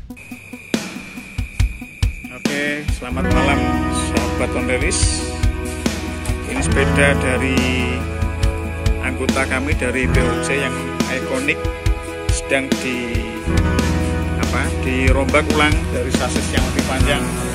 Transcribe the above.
Oke, selamat malam sahabat Onderis. Ini sepeda dari anggota kami dari BOC yang ikonik sedang dirombak ulang dari sasis yang lebih panjang.